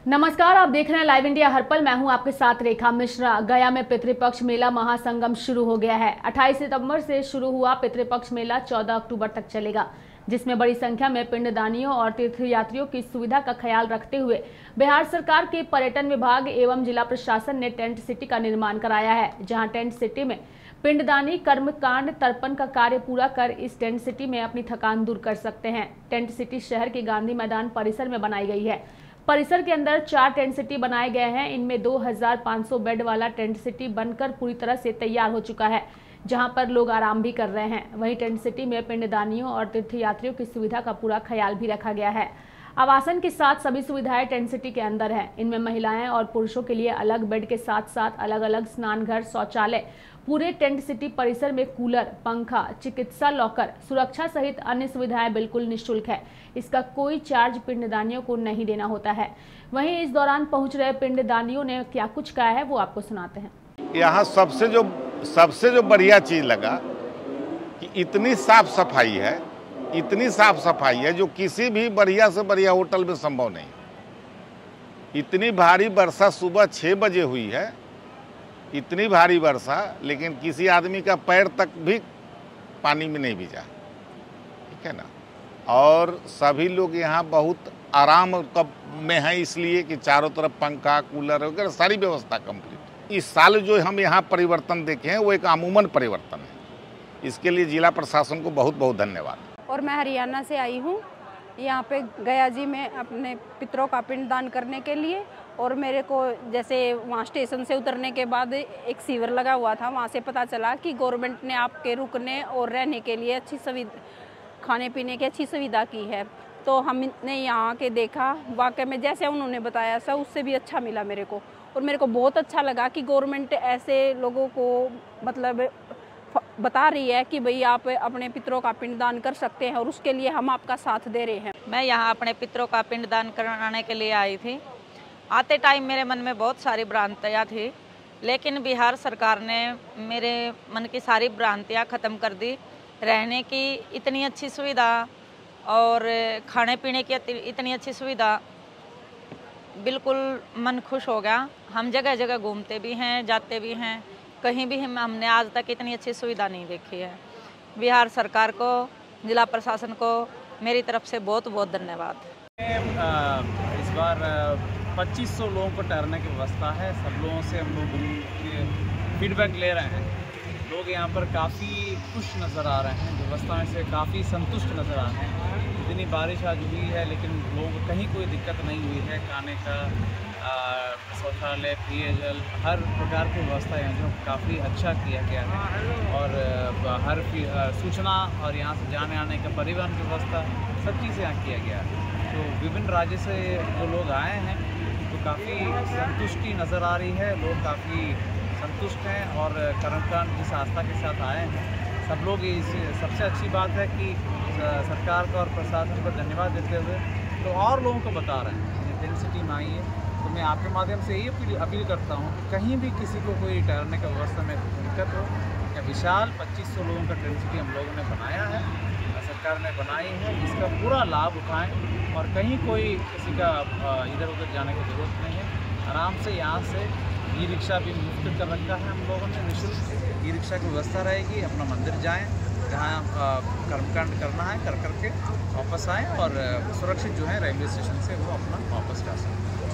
नमस्कार, आप देख रहे हैं लाइव इंडिया हर पल। मैं हूं आपके साथ रेखा मिश्रा। गया में पितृपक्ष मेला महासंगम शुरू हो गया है। 28 सितंबर से शुरू हुआ पितृपक्ष मेला 14 अक्टूबर तक चलेगा, जिसमें बड़ी संख्या में पिंडदानियों और तीर्थयात्रियों की सुविधा का ख्याल रखते हुए बिहार सरकार के पर्यटन विभाग एवं जिला प्रशासन ने टेंट सिटी का निर्माण कराया है, जहां टेंट सिटी में पिंडदानी कर्मकांड तर्पण का कार्य पूरा कर इस टेंट सिटी में अपनी थकान दूर कर सकते हैं। टेंट सिटी शहर के गांधी मैदान परिसर में बनाई गई है। परिसर के अंदर 4 टेंट सिटी बनाए गए हैं। इनमें 2500 बेड वाला टेंट सिटी बनकर पूरी तरह से तैयार हो चुका है, जहां पर लोग आराम भी कर रहे हैं। वहीं टेंट सिटी में पिंडदानियों और तीर्थयात्रियों की सुविधा का पूरा ख्याल भी रखा गया है। आवासन के साथ सभी सुविधाएं टेंट सिटी के अंदर है। इनमें महिलाएं और पुरुषों के लिए अलग बेड के साथ साथ अलग अलग स्नान घर, शौचालय, पूरे टेंट सिटी परिसर में कूलर, पंखा, चिकित्सा लॉकर, सुरक्षा सहित अन्य सुविधाएं बिल्कुल निःशुल्क है। इसका कोई चार्ज पिंडदानियों को नहीं देना होता है। वहीं इस दौरान पहुंच रहे पिंडदानियों ने क्या कुछ कहा है, वो आपको सुनाते हैं। यहाँ सबसे जो बढ़िया चीज लगा कि इतनी साफ सफाई है जो किसी भी बढ़िया से बढ़िया होटल में संभव नहीं। इतनी भारी वर्षा सुबह 6 बजे हुई है, इतनी भारी वर्षा, लेकिन किसी आदमी का पैर तक भी पानी में नहीं भीजा, ठीक है ना। और सभी लोग यहाँ बहुत आराम में हैं, इसलिए कि चारों तरफ पंखा, कूलर वगैरह सारी व्यवस्था कंप्लीट। इस साल जो हम यहाँ परिवर्तन देखे हैं वो एक अमूमन परिवर्तन है। इसके लिए जिला प्रशासन को बहुत बहुत धन्यवाद। और मैं हरियाणा से आई हूँ यहाँ पे गया जी में अपने पितरों का पिंडदान करने के लिए। और मेरे को जैसे वहाँ स्टेशन से उतरने के बाद एक सीवर लगा हुआ था, वहाँ से पता चला कि गवर्नमेंट ने आपके रुकने और रहने के लिए अच्छी सुविधा, खाने पीने की अच्छी सुविधा की है। तो हमने यहाँ के देखा, वाकई में जैसे उन्होंने बताया था उससे भी अच्छा मिला मेरे को। और मेरे को बहुत अच्छा लगा कि गवर्नमेंट ऐसे लोगों को मतलब बता रही है कि भाई आप अपने पितरों का पिंडदान कर सकते हैं और उसके लिए हम आपका साथ दे रहे हैं। मैं यहाँ अपने पितरों का पिंडदान कराने के लिए आई थी। आते टाइम मेरे मन में बहुत सारी भ्रांतियाँ थी, लेकिन बिहार सरकार ने मेरे मन की सारी भ्रांतियाँ ख़त्म कर दी। रहने की इतनी अच्छी सुविधा और खाने पीने की इतनी अच्छी सुविधा, बिल्कुल मन खुश हो गया। हम जगह जगह घूमते भी हैं, जाते भी हैं, कहीं भी हमने आज तक इतनी अच्छी सुविधा नहीं देखी है। बिहार सरकार को, जिला प्रशासन को मेरी तरफ से बहुत बहुत धन्यवाद। इस बार 2500 लोगों को ठहरने की व्यवस्था है। सब लोगों से हम लोग फीडबैक ले रहे हैं। लोग यहाँ पर काफ़ी खुश नज़र आ रहे हैं, व्यवस्था से काफ़ी संतुष्ट नज़र आ रहे हैं। इतनी बारिश आज हुई है लेकिन लोगों को कहीं कोई दिक्कत नहीं हुई है। खाने का, शौचालय, पेयजल, हर प्रकार की व्यवस्था यहाँ जो काफ़ी अच्छा किया गया है। और हर सूचना और यहाँ से जाने आने का परिवहन की व्यवस्था, सब चीज़ें यहाँ किया गया है। तो विभिन्न राज्य से जो लोग आए हैं तो काफ़ी संतुष्टि नज़र आ रही है। लोग काफ़ी संतुष्ट हैं और कर्मकांड जिस आस्था के साथ आए हैं सब लोग। इस सबसे अच्छी बात है कि सरकार का और प्रशासन को धन्यवाद देते हुए तो और लोगों को बता रहे हैं टेंट सिटी में आइए। तो मैं आपके माध्यम से यही अपील करता हूँ कि कहीं भी किसी को कोई ठहरने का व्यवस्था में दिक्कत हो, या विशाल 2500 लोगों का टेंट सिटी हम लोगों ने बनाया है, सरकार ने बनाई है, इसका पूरा लाभ उठाएं। और कहीं कोई किसी का इधर उधर जाने की ज़रूरत नहीं है। आराम से यहाँ से ई रिक्शा भी मुफ्त कर रखा है हम लोगों ने, निःशुल्क ई रिक्शा की व्यवस्था रहेगी। अपना मंदिर जाएँ, जहाँ कर्मकांड करना है कर करके वापस आएँ और सुरक्षित जो है रेलवे स्टेशन से वो अपना वापस जा सकें।